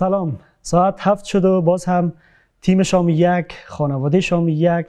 سلام، ساعت 7 شد و باز هم تیم شام یک، خانواده شام یک،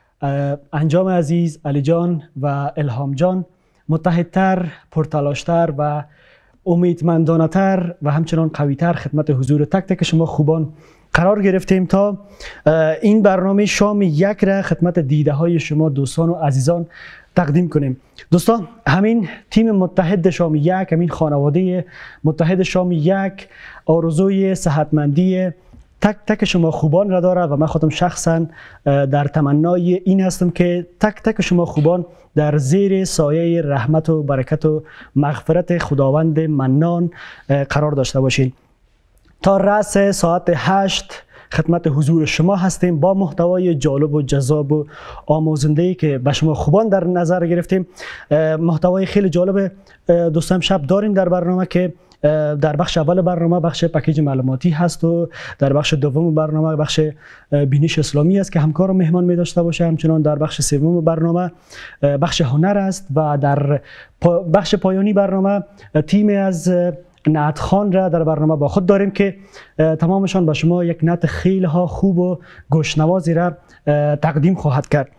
انجام عزیز، علی جان و الهام جان متحدتر، پرتلاشتر و امیدمندانه‌تر و همچنان قویتر خدمت حضور تک تک شما خوبان قرار گرفتیم تا این برنامه شام یک را خدمت دیده های شما دوستان و عزیزان تقدیم کنیم. دوستان، همین تیم متحد شام یک، همین خانواده متحد شام یک آرزوی صحتمندی تک تک شما خوبان را داره و من خودم شخصا در تمنای این هستم که تک تک شما خوبان در زیر سایه رحمت و برکت و مغفرت خداوند منان قرار داشته باشین. تا رأس ساعت 8 خدمت حضور شما هستیم با محتوای جالب و جذاب و آموزنده‌ای که به شما خوبان در نظر گرفتیم. محتوای خیلی جالب دوستان شب داریم در برنامه که در بخش اول برنامه بخش پکیج معلوماتی هست و در بخش دوم برنامه بخش بینش اسلامی است که همکار و مهمان می داشته باشه. همچنان در بخش سوم برنامه بخش هنر است و در بخش پایانی برنامه تیم از نعت خان را در برنامه با خود داریم که تمامشان با شما یک نعت خیلی ها خوب و گوشنوازی را تقدیم خواهد کرد.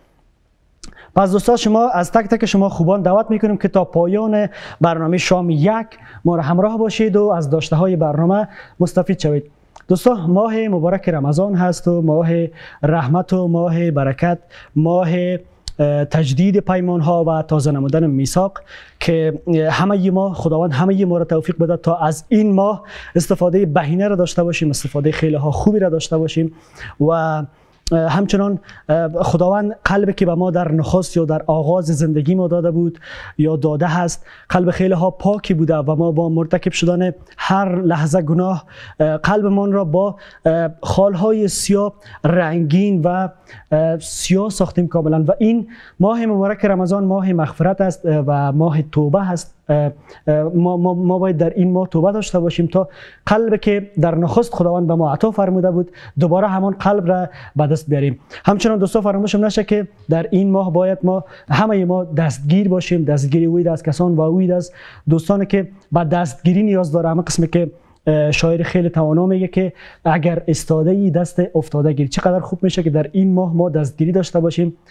پس دوستان، شما از تک تک شما خوبان دعوت میکنیم که تا پایان برنامه شام یک ما را همراه باشید و از داشته های برنامه مستفید شوید. دوستان، ماه مبارک رمضان هست و ماه رحمت و ماه برکت، ماه تجدید پیمان ها و تازه نمودن میثاق که همه ما خداوند همه ما را توفیق بده تا از این ماه استفاده بهینه را داشته باشیم، استفاده خیلی ها خوبی را داشته باشیم و همچنان خداوند قلبی که به ما در نخست یا در آغاز زندگی ما داده بود یا داده هست قلب خیلی ها پاکی بوده و ما با مرتکب شدن هر لحظه گناه قلبمان را با خالهای سیاه رنگین و سیاه ساختیم کاملا. و این ماه مبارک رمضان ماه مغفرت است و ماه توبه است. ما باید در این ماه توبه داشته باشیم تا قلبی که در نخست خداوند به ما عطا فرموده بود دوباره همان قلب را به دست بیاریم. همچنان دوستان فراموش نشه که در این ماه باید ما همه ما دستگیر باشیم، دستگیری اوید از کسان و اوید از دوستانی که به دستگیری نیاز داره. همه قسمی که شاعر خیلی توانا میگه که اگر استاده ای دست افتاده گیری. چقدر خوب میشه که در این ماه ما دستگیری داشته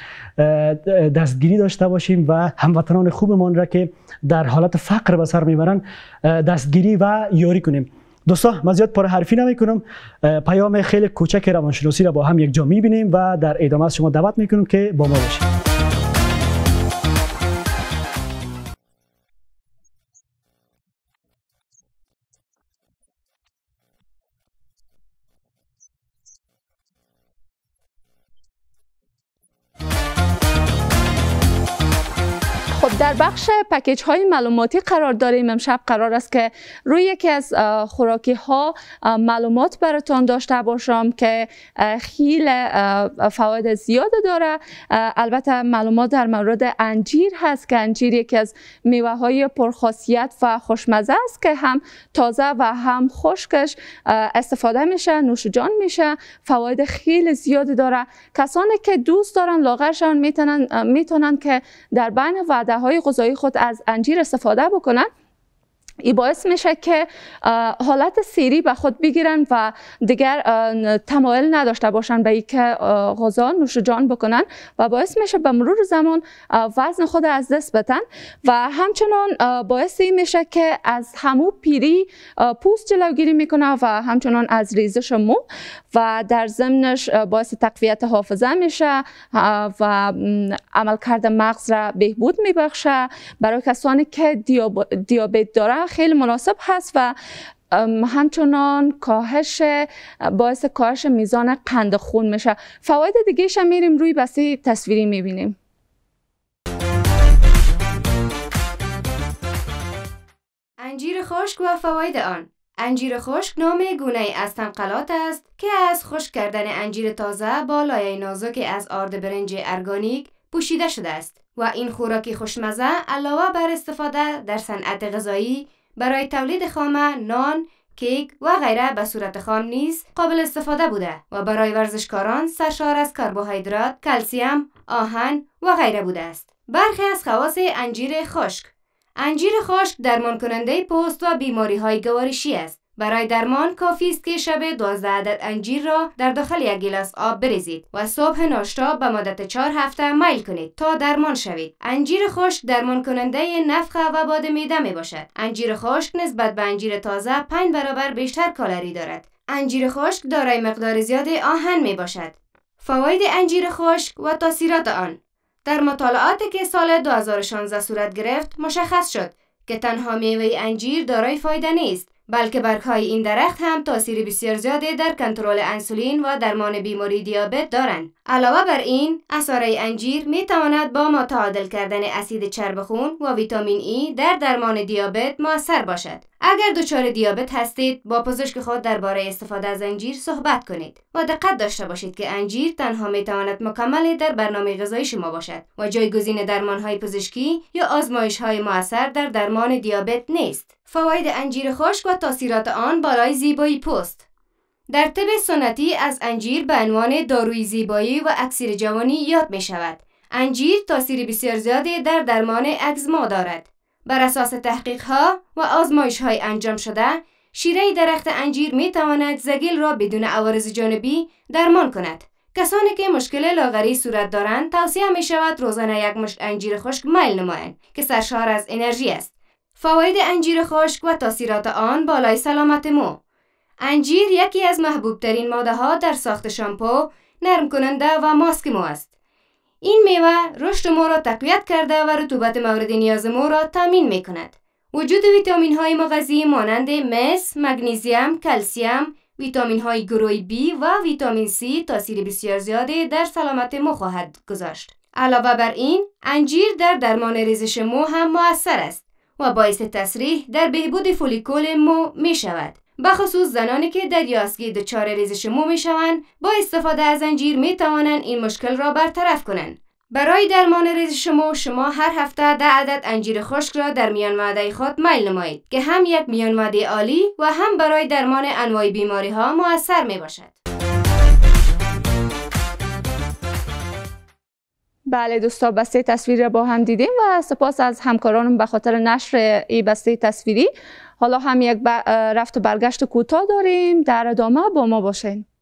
باشیم و هموطنان خوبمان را که در حالت فقر به سر میبرن دستگیری و یاری کنیم. دوستان، من زیاد پرحرفی نمی کنم، پیام خیلی کوچک روانشناسی را با هم یک جا میبینیم و در ادامه از شما دعوت میکنم که با ما باشید. در بخش پکیج های معلوماتی قرار داریم. امشب قرار است که روی یکی از خوراکی ها معلومات براتون داشته باشم که خیلی فواید زیاد داره. البته معلومات در مورد انجیر هست که انجیر یکی از میوه های پرخاصیت و خوشمزه است که هم تازه و هم خشکش استفاده میشه، نوش جان میشه. فواید خیلی زیاد داره. کسانی که دوست دارن لاغرشان میتونن که در بین وعده های غذایی خود از انجیر استفاده بکنن. این باعث میشه که حالت سیری به خود بگیرن و دیگر تمایل نداشته باشن به اینکه غذا نوش جان بکنن و باعث میشه به مرور زمان وزن خود از دست بدن و همچنان باعث این میشه که از همو پیری پوست جلوگیری میکنه و همچنان از ریزش مو و در ضمنش باعث تقویت حافظه میشه و عملکرد مغز را بهبود میبخشه. برای کسانی که دیابت داره خیلی مناسب هست و همچنان باعث کاهش میزان قند خون میشه. فواید دیگه هم میریم روی بسته تصویری میبینیم. انجیر خشک و فواید آن. انجیر خشک نام گونه‌ای از تنقلات است که از خشک کردن انجیر تازه با لایه نازک از آرد برنج ارگانیک پوشیده شده است و این خوراکی خوشمزه علاوه بر استفاده در صنعت غذایی برای تولید خامه، نان، کیک و غیره به صورت خام نیز قابل استفاده بوده و برای ورزشکاران سرشار از کربوهیدرات، کلسیم، آهن و غیره بوده است. برخی از خواص انجیر خشک. انجیر خشک درمان کننده پوست و بیماری های گوارشی است برای درمان کافی است که شب 12 عدد انجیر را در داخل یک گیلاس آب بریزید و صبح ناشتا به مدت 4 هفته میل کنید تا درمان شوید. انجیر خشک درمان کننده نفخ و باد معده می باشد. انجیر خشک نسبت به انجیر تازه 5 برابر بیشتر کالری دارد. انجیر خشک دارای مقدار زیاد آهن می باشد. فواید انجیر خشک و تاثیرات آن. در مطالعاتی که سال 2016 صورت گرفت مشخص شد که تنها میوه انجیر دارای فایده نیست، بلکه برگ‌های این درخت هم تاثیر بسیار زیادی در کنترل انسولین و درمان بیماری دیابت دارند. علاوه بر این، عصاره انجیر میتواند با متعادل کردن اسید چرب خون و ویتامین ای در درمان دیابت مؤثر باشد. اگر دچار دیابت هستید، با پزشک خود درباره استفاده از انجیر صحبت کنید و دقت داشته باشید که انجیر تنها میتواند مکمل در برنامه غذایی شما باشد و جایگزین درمان‌های پزشکی یا آزمایش‌های مؤثر در درمان دیابت نیست. فواید انجیر خشک و تاثیرات آن بالای زیبایی پوست. در طب سنتی از انجیر به عنوان داروی زیبایی و اکسیر جوانی یاد می شود. انجیر تاثیر بسیار زیادی در درمان اگزما دارد. بر اساس تحقیق‌ها و آزمایش‌های انجام شده، شیره درخت انجیر می تواند زگیل را بدون عوارض جانبی درمان کند. کسانی که مشکل لاغری صورت دارند توصیه می شود روزانه یک مشت انجیر خشک میل نمایند که سرشار از انرژی است. فواید انجیر خشک و تاثیرات آن بالای سلامت مو. انجیر یکی از محبوب ترین ماده ها در ساخت شامپو، نرم کننده و ماسک مو است. این میوه رشد مو را تقویت کرده و رطوبت مورد نیاز مو را تامین می کند. وجود ویتامین های مغذی مانند مس، مگنیزیم، کلسیم، ویتامین های گروه بی و ویتامین سی تاثیر بسیار زیادی در سلامت مو خواهد گذاشت. علاوه بر این، انجیر در درمان ریزش مو هم مؤثر است و باعث تسریع در بهبود فولیکول مو می شود. بخصوص زنانی که در یائسگی دچار ریزش مو می شوند، با استفاده از انجیر می توانند این مشکل را برطرف کنند. برای درمان ریزش مو شما هر هفته 10 عدد انجیر خشک را در میان معده خود میل نمایید که هم یک میان معده عالی و هم برای درمان انواع بیماری ها مؤثر می باشد. بله دوستا، بسته تصویری را با هم دیدیم و سپاس از همکارانم به خاطر نشر این بسته تصویری. حالا هم یک رفت و برگشت کوتاه داریم، در ادامه با ما باشین.